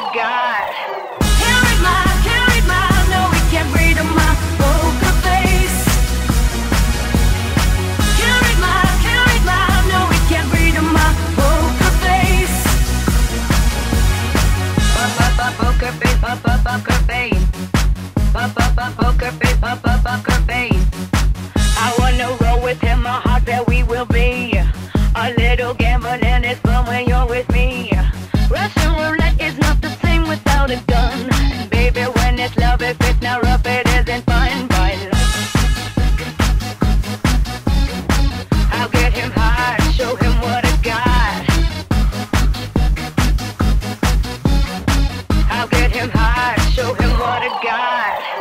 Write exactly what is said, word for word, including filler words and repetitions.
got. Can't read my, can't read my, no, we can't read my poker face. Can't read my, can't read my, no, we can't read my poker face. Poker face, poker face, poker face, poker face. I wanna roll with him, my heart that we will be. A little gambling is fun when you're with me. Russian roulette is not the same without a gun. And baby, when it's love, if it's not rough, it isn't fun. But I'll get him high, show him what I got. I'll get him high, show him what I got.